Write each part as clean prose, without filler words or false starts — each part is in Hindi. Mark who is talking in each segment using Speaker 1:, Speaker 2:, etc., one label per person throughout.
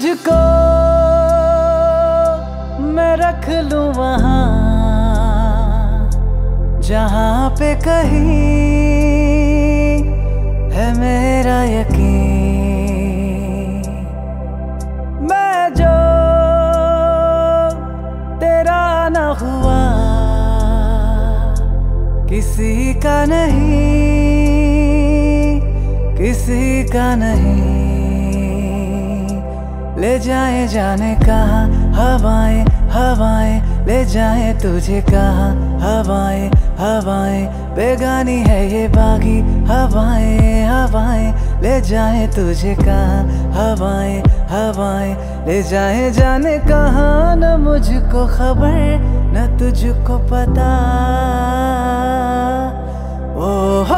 Speaker 1: तुझको मैं रख लूं वहां जहां पे कहीं है मेरा यकीन। मैं जो तेरा ना हुआ किसी का नहीं, किसी का नहीं। ले जाए जाने कहाँ हवाएं हवाएं, ले जाए तुझे कहाँ हवाएं हवाएं। बेगानी है ये बागी हवाएं हवाएं, ले जाए तुझे कहाँ हवाएं हवाएं। ले जाए जाने कहाँ, न मुझको खबर न तुझको पता। ओ हो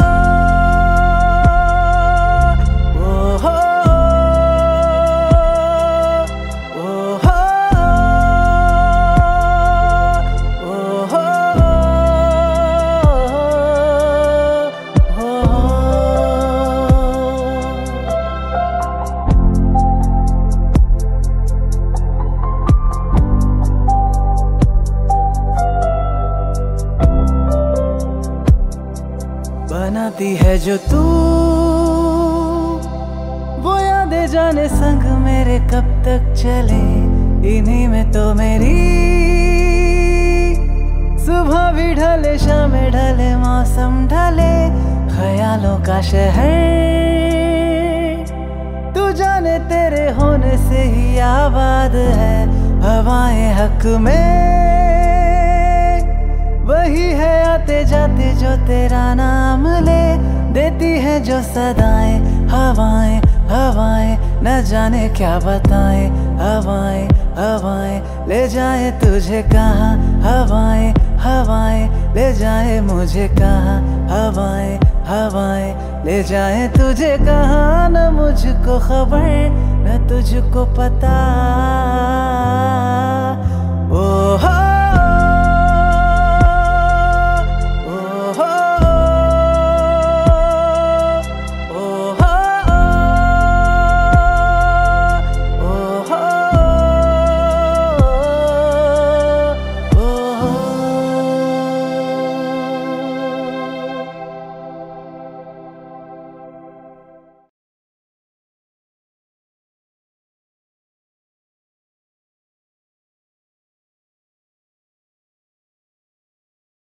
Speaker 1: बनाती है जो तू वो यादें जाने संग मेरे कब तक चले। इन्हीं में तो मेरी सुबह भी ढले शाम ढले मौसम ढले। ख्यालों का शहर तू जाने तेरे होने से ही आबाद है। हवाएं हक में वही है आते जाते जो तेरा नाम ले। देती है जो सदाएं हवाएं हवाएं, न जाने क्या बताएं हवाएं हवाएं। ले जाए तुझे कहाँ हवाएं हवाएं, ले जाए मुझे कहाँ हवाएं हवाएं। ले जाए तुझे कहाँ, न मुझको खबर न तुझको पता। ओ